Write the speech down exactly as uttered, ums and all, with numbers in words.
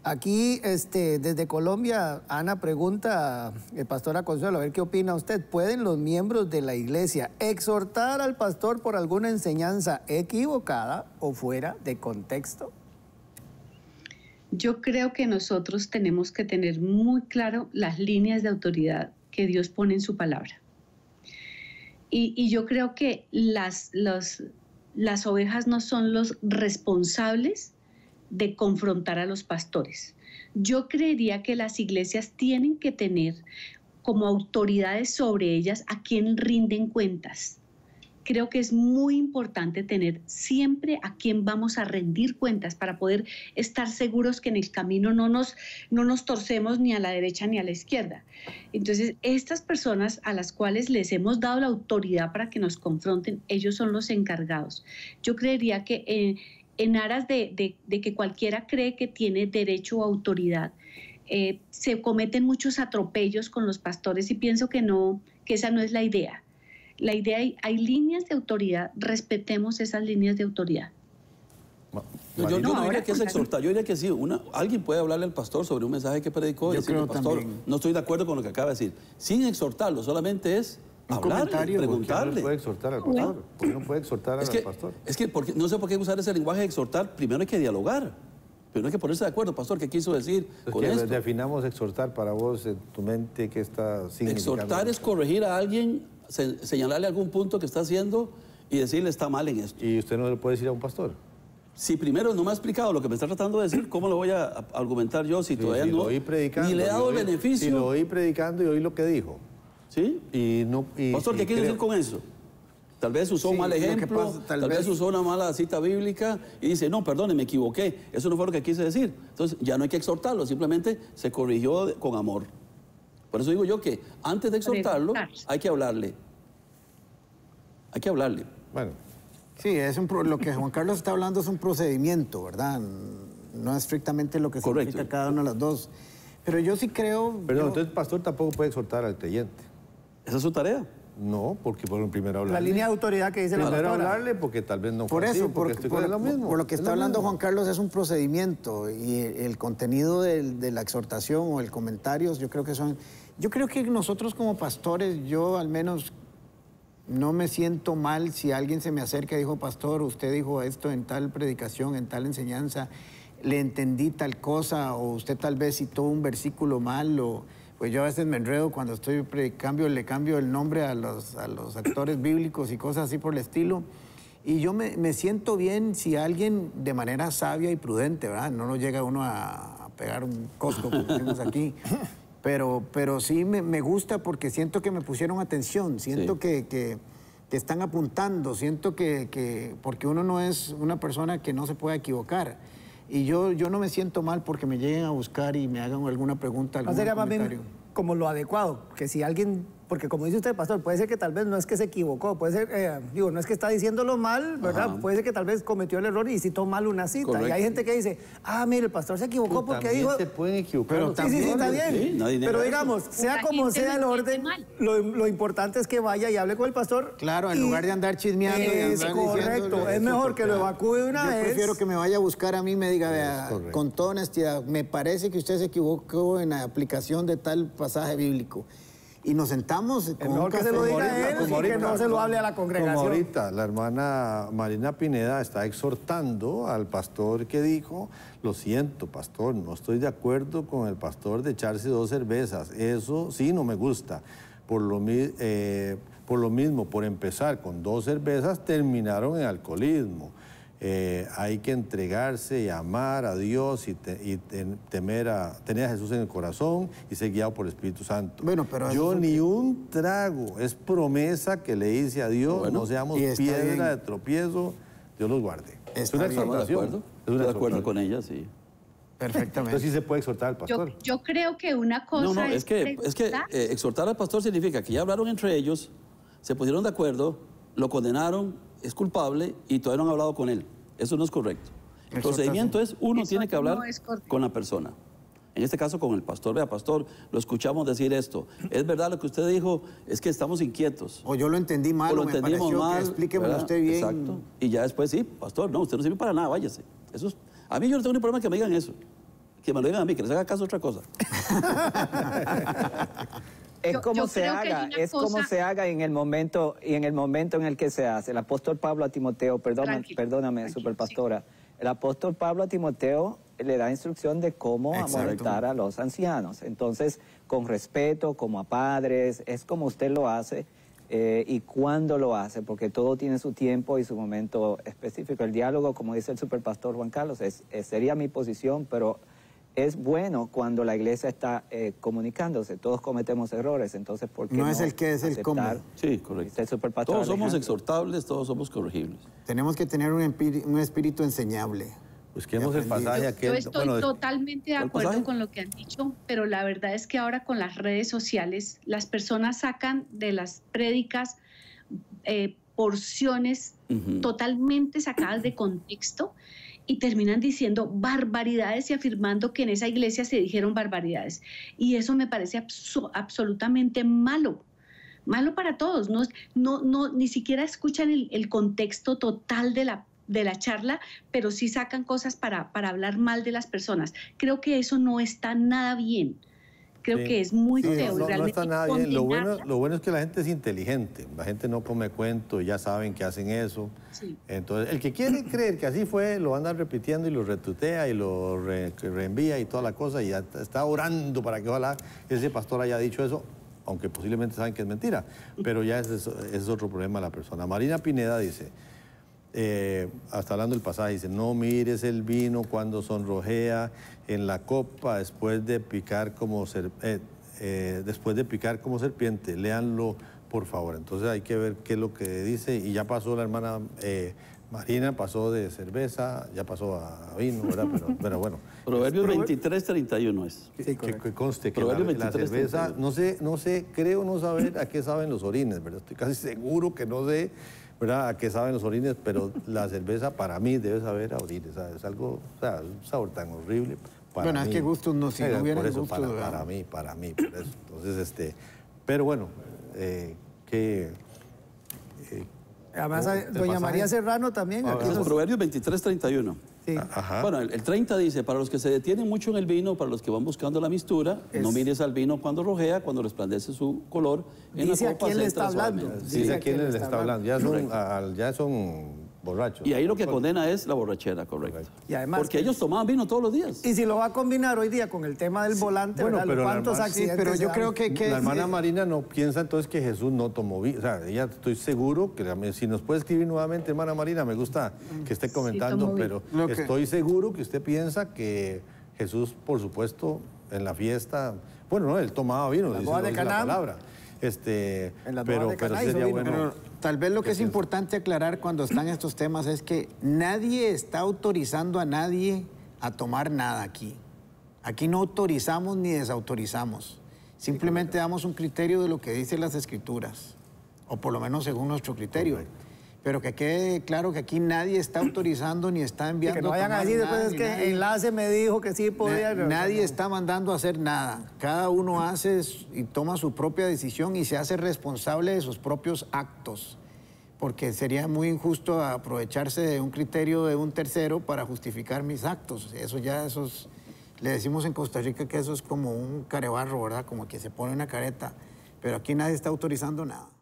Aquí, este, desde Colombia, Ana pregunta, el pastor Consuelo, a ver qué opina usted. ¿Pueden los miembros de la iglesia exhortar al pastor por alguna enseñanza equivocada o fuera de contexto? Yo creo que nosotros tenemos que tener muy claro las líneas de autoridad que Dios pone en su palabra. Y, y yo creo que las, los, las ovejas no son los responsables de confrontar a los pastores. Yo creería que las iglesias tienen que tener como autoridades sobre ellas a quien rinden cuentas. Creo que es muy importante tener siempre a quien vamos a rendir cuentas para poder estar seguros que en el camino no nos, no nos torcemos ni a la derecha ni a la izquierda. Entonces, estas personas a las cuales les hemos dado la autoridad para que nos confronten, ellos son los encargados. Yo creería que en, en aras de, de, de que cualquiera cree que tiene derecho o autoridad, eh, se cometen muchos atropellos con los pastores y pienso que, no, que esa no es la idea. La idea, hay, hay líneas de autoridad, respetemos esas líneas de autoridad. Yo, yo no, no diría que es exhortar, yo diría que sí, una, alguien puede hablarle al pastor sobre un mensaje que predicó y decirle, pastor, también. no estoy de acuerdo con lo que acaba de decir. Sin exhortarlo, solamente es un hablarle, preguntarle. ¿Por qué no puede exhortar al pastor? ¿Por qué no puede exhortar es que, al pastor? Es que porque, no sé por qué usar ese lenguaje de exhortar, primero hay que dialogar. Pero hay que ponerse de acuerdo, pastor, ¿qué quiso decir es con que esto? Definamos exhortar para vos en tu mente, ¿qué está significando? Exhortar es corregir a alguien, se, señalarle algún punto que está haciendo y decirle está mal en esto. ¿Y usted no le puede decir a un pastor? Si primero no me ha explicado lo que me está tratando de decir, ¿cómo lo voy a, a argumentar yo si sí, todavía si no? Lo oí predicando, ni le he dado el oí, beneficio. Si lo oí predicando y oí lo que dijo. ¿Sí? Y no, y, pastor, ¿qué quiere decir con eso? Tal vez usó sí, un mal ejemplo, pasa, tal, tal vez... vez usó una mala cita bíblica y dice, no, perdone, me equivoqué. Eso no fue lo que quise decir. Entonces, ya no hay que exhortarlo, simplemente se corrigió de, con amor. Por eso digo yo que antes de exhortarlo, hay que hablarle. Hay que hablarle. Bueno. Sí, es un pro, lo que Juan Carlos está hablando es un procedimiento, ¿verdad? No es estrictamente lo que Correcto. significa cada uno de las dos. Pero yo sí creo... Perdón, yo... entonces el pastor tampoco puede exhortar al creyente. ¿Esa es su tarea? No, porque por primero hablarle. La línea de autoridad que dice la Primero pastora. hablarle porque tal vez no por fue eso, así, por, porque por, es lo mismo. Por lo que está hablando mismo. Juan Carlos es un procedimiento y el, el contenido de, de la exhortación o el comentario, yo creo que son... Yo creo que nosotros como pastores, yo al menos no me siento mal si alguien se me acerca y dijo, pastor, usted dijo esto en tal predicación, en tal enseñanza, le entendí tal cosa, o usted tal vez citó un versículo mal, o... Pues yo a veces me enredo cuando estoy predicando, le cambio el nombre a los, a los actores bíblicos y cosas así por el estilo. Y yo me, me siento bien si alguien de manera sabia y prudente, ¿verdad? No nos llega uno a, a pegar un cosco, como decimos aquí. Pero, pero sí me, me gusta porque siento que me pusieron atención, siento sí. que, que, que están apuntando, siento que, que... Porque uno no es una persona que no se puede equivocar. Y yo, yo no me siento mal porque me lleguen a buscar y me hagan alguna pregunta, algún sería comentario. Más bien como lo adecuado, que si alguien, porque como dice usted, pastor, puede ser que tal vez no es que se equivocó, puede ser, eh, digo, no es que está diciéndolo mal, ¿verdad? Ajá. Puede ser que tal vez cometió el error y citó mal una cita. Correcto. Y hay gente que dice, ah, mire, el pastor se equivocó pero porque dijo... se pueden equivocar. Pero sí, sí, sí, está bien. Sí, nadie pero digamos, eso. sea como sea el orden, lo, lo importante es que vaya y hable con el pastor. Claro, en y lugar de andar chismeando. Es andar correcto, es mejor que lo evacúe una Yo vez. Yo prefiero que me vaya a buscar a mí y me diga, vea, con toda honestidad, me parece que usted se equivocó en la aplicación de tal pasaje bíblico. Y nos sentamos con mejor que se lo diga a él y ahorita, que no se lo hable a la congregación. Como ahorita la hermana Marina Pineda está exhortando al pastor que dijo, lo siento, pastor, no estoy de acuerdo con el pastor de echarse dos cervezas, eso sí no me gusta. Por lo, eh, por lo mismo, por empezar con dos cervezas, terminaron en alcoholismo. Eh, hay que entregarse y amar a Dios y, te, y te, temer a, tener a Jesús en el corazón y ser guiado por el Espíritu Santo. Bueno, pero yo ni un trago, es promesa que le hice a Dios, bueno, no seamos piedra bien. de tropiezo, Dios los guarde. Está es una exhortación. ¿De acuerdo? Es una de acuerdo con ella, sí. Perfectamente. Entonces sí se puede exhortar al pastor. Yo, yo creo que una cosa no, no, es... es que, es que eh, exhortar al pastor significa que ya hablaron entre ellos, se pusieron de acuerdo, lo condenaron, es culpable y todavía no han hablado con él. Eso no es correcto. El procedimiento es, uno Eso tiene que hablar no con la persona. En este caso con el pastor. Vea, pastor, lo escuchamos decir esto. Es verdad lo que usted dijo, es que estamos inquietos. O yo lo entendí mal, o, lo o me entendimos mal. Explíqueme usted bien. Exacto. Y ya después, sí, pastor, no, usted no sirve para nada, váyase. Eso es, a mí yo no tengo ni problema que me digan eso. que me lo digan a mí, que les haga caso a otra cosa. Es Yo- como yo se creo que haga, hay una es como cosa- se haga en el momento y en el momento en el que se hace. El apóstol Pablo a Timoteo, perdona, Tranquilo, perdóname, tranquilo, superpastora. El apóstol Pablo a Timoteo le da instrucción de cómo Exacto. amonestar a los ancianos. Entonces, con respeto, como a padres, es como usted lo hace eh, y cuándo lo hace, porque todo tiene su tiempo y su momento específico. El diálogo, como dice el superpastor Juan Carlos, es, es- sería mi posición, pero es bueno cuando la iglesia está eh, comunicándose. Todos cometemos errores, entonces ¿por qué no No es el qué, es el aceptar? cómo. Sí, correcto. Dice el superpastor Todos somos Alejandro. exhortables, todos somos corregibles. Tenemos que tener un, empiri- un espíritu enseñable. Busquemos el pasaje Yo, aquel. yo estoy bueno, totalmente de ¿cuál acuerdo pasaje? con lo que han dicho, pero la verdad es que ahora con las redes sociales las personas sacan de las prédicas eh, porciones Ujú. totalmente sacadas de contexto y terminan diciendo barbaridades y afirmando que en esa iglesia se dijeron barbaridades. Y eso me parece abso- absolutamente malo. Malo para todos. No, no, no, ni siquiera escuchan el, el contexto total de la, de la charla, pero sí sacan cosas para, para hablar mal de las personas. Creo que eso no está nada bien. Creo Sí. que es muy Sí, feo. no, y no realmente está nada bien. Lo bueno, condenarla- lo bueno es que la gente es inteligente. La gente no come cuento, ya saben que hacen eso. Sí. Entonces, el que quiere creer que así fue, lo anda repitiendo y lo retuitea y lo re- reenvía y toda la cosa y ya está orando para que ojalá ese pastor haya dicho eso, aunque posiblemente saben que es mentira. Pero ya ese es, ese es otro problema de la persona. Marina Pineda dice, eh, hasta hablando del pasaje, dice, no mires el vino cuando sonrojea en la copa después de picar como ser- eh, eh, después de picar como serpiente. Léanlo, por favor. Entonces hay que ver qué es lo que dice. Y ya pasó la hermana eh, Marina, pasó de cerveza, ya pasó a vino, ¿verdad? Pero, pero bueno. Proverbios veintitrés, treinta y uno es. Que, que- que conste que la, Proverbios la veintitrés, cerveza, treinta y uno. no sé, no sé, creo no saber a qué saben los orines, ¿verdad? Estoy casi seguro que no sé, ¿verdad? A qué saben los orines, pero la cerveza para mí debe saber a orines, ¿sabes? Es algo, o sea, un sabor tan horrible. Para Bueno, es mí. que gustos no, si no Eh, hubieran por eso, gustos, para, ¿verdad? para mí, para mí, por eso. Entonces, este, pero bueno, eh, que... eh, Además, ¿cómo? hay- ¿El doña pasaje? María Serrano también. Ah, aquí Ese es nos- Proverbios veintitrés, treinta y uno. sí. Ajá. Bueno, el, el treinta dice, para los que se detienen mucho en el vino, para los que van buscando la mistura, no Es- mires al vino cuando rojea, cuando resplandece su color. En Dice la a copa quién le se está entra hablando. suavemente. Sí, ¿a quién les está hablando? Ya son, al- ya son borrachos. Y ahí lo que condena es la borrachera, correcto. Y además- Porque ellos tomaban vino todos los días. Y si lo va a combinar hoy día con el tema del volante, Bueno, ¿verdad? pero la ¿Cuántos hermana- Sí, accidentes pero se yo dan? creo que... que La hermana sí, Marina no piensa entonces que Jesús no tomó vino. O sea, ella estoy seguro que la- si nos puede escribir nuevamente, hermana Marina, me gusta que esté comentando, tomó vino. pero Lo que- estoy seguro que usted piensa que Jesús, por supuesto, en la fiesta, bueno, no, él tomaba vino, Las dice, bodas lo de dice la Caná. palabra. Este, En las pero, bodas de pero Caná hizo sería vino. bueno. Pero tal vez lo que ¿Qué es piensa? importante aclarar cuando están estos temas es que nadie está autorizando a nadie a tomar nada aquí. Aquí no autorizamos ni desautorizamos. Simplemente damos un criterio de lo que dicen las escrituras, o por lo menos según nuestro criterio. Correcto. Pero que quede claro que aquí nadie está autorizando ni está Y enviando que no vayan a tomar decir nada, después es ni que nadie- enlace me dijo que sí podía. Na- nadie está mandando a hacer nada. Cada uno hace y toma su propia decisión y se hace responsable de sus propios actos. Porque sería muy injusto aprovecharse de un criterio de un tercero para justificar mis actos. Eso ya, eso es- le decimos en Costa Rica que eso es como un carebarro, ¿verdad? Como que se pone una careta. Pero aquí nadie está autorizando nada.